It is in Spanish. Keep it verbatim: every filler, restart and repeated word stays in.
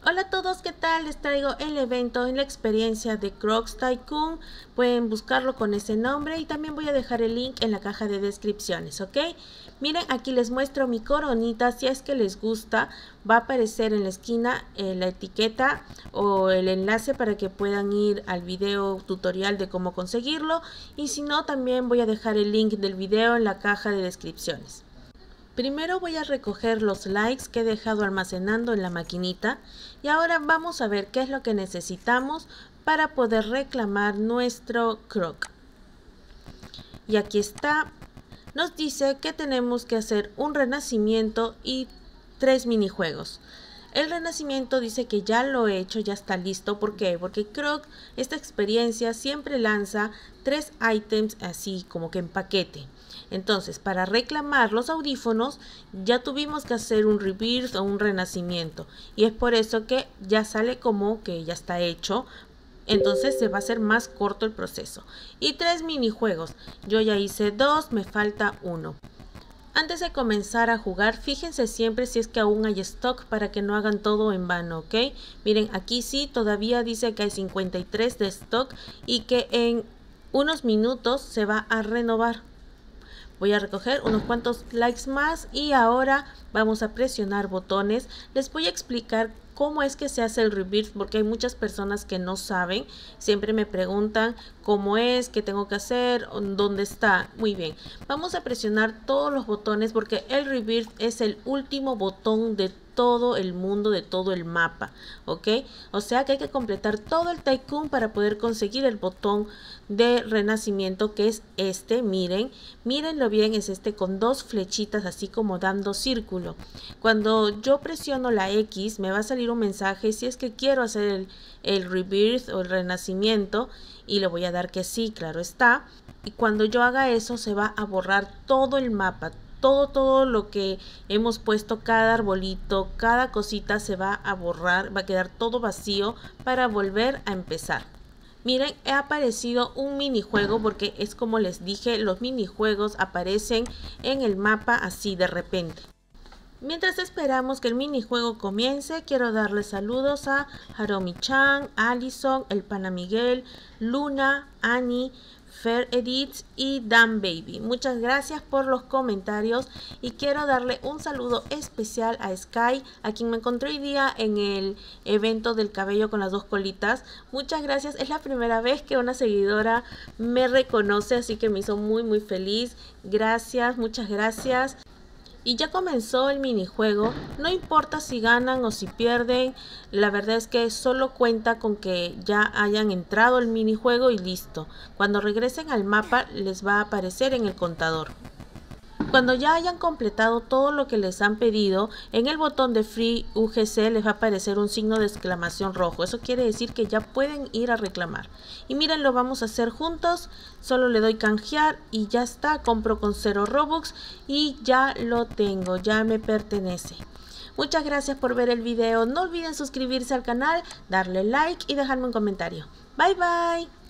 Hola a todos, ¿qué tal? Les traigo el evento en la experiencia de Crocs Tycoon. Pueden buscarlo con ese nombre y también voy a dejar el link en la caja de descripciones, ¿ok? Miren, aquí les muestro mi coronita. Si es que les gusta, va a aparecer en la esquina eh, la etiqueta o el enlace para que puedan ir al video tutorial de cómo conseguirlo. Y si no, también voy a dejar el link del video en la caja de descripciones. Primero voy a recoger los likes que he dejado almacenando en la maquinita y ahora vamos a ver qué es lo que necesitamos para poder reclamar nuestro Croc. Y aquí está, nos dice que tenemos que hacer un renacimiento y tres minijuegos. El renacimiento dice que ya lo he hecho, ya está listo. ¿Por qué? Porque Croc, esta experiencia siempre lanza tres ítems así como que en paquete. Entonces, para reclamar los audífonos ya tuvimos que hacer un rebirth o un renacimiento. Y es por eso que ya sale como que ya está hecho. Entonces se va a hacer más corto el proceso. Y tres minijuegos. Yo ya hice dos, me falta uno. Antes de comenzar a jugar, fíjense siempre si es que aún hay stock para que no hagan todo en vano, ¿ok? Miren, aquí sí, todavía dice que hay cincuenta y tres de stock y que en unos minutos se va a renovar. Voy a recoger unos cuantos likes más y ahora vamos a presionar botones. Les voy a explicar cómo es que se hace el rebirth porque hay muchas personas que no saben. Siempre me preguntan cómo es, qué tengo que hacer, dónde está. Muy bien, vamos a presionar todos los botones porque el rebirth es el último botón de todo el mundo, de todo el mapa, ¿ok? O sea que hay que completar todo el Tycoon para poder conseguir el botón de renacimiento, que es este. Miren, mírenlo bien, es este con dos flechitas así como dando círculo. Cuando yo presiono la X me va a salir un mensaje si es que quiero hacer el, el rebirth o el renacimiento y le voy a dar que sí, claro está. Y cuando yo haga eso se va a borrar todo el mapa. Todo, todo lo que hemos puesto, cada arbolito, cada cosita se va a borrar, va a quedar todo vacío para volver a empezar. Miren, he aparecido un minijuego porque es como les dije, los minijuegos aparecen en el mapa así de repente. Mientras esperamos que el minijuego comience, quiero darle saludos a Haromi-chan, Allison, El Pana Miguel, Luna, Annie, Fair Edits y Dan Baby. Muchas gracias por los comentarios y quiero darle un saludo especial a Sky, a quien me encontré hoy día en el evento del cabello con las dos colitas. Muchas gracias, es la primera vez que una seguidora me reconoce, así que me hizo muy muy feliz. Gracias, muchas gracias. Y ya comenzó el minijuego, no importa si ganan o si pierden, la verdad es que solo cuenta con que ya hayan entrado al minijuego y listo. Cuando regresen al mapa les va a aparecer en el contador. Cuando ya hayan completado todo lo que les han pedido, en el botón de Free U G C les va a aparecer un signo de exclamación rojo. Eso quiere decir que ya pueden ir a reclamar. Y miren, lo vamos a hacer juntos. Solo le doy canjear y ya está. Compro con cero Robux y ya lo tengo, ya me pertenece. Muchas gracias por ver el video. No olviden suscribirse al canal, darle like y dejarme un comentario. Bye bye.